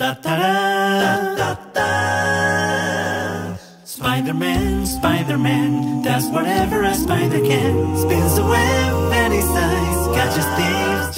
Da da da da da. Spider-Man, Spider-Man does whatever a spider can. Spins the web any size, catches thieves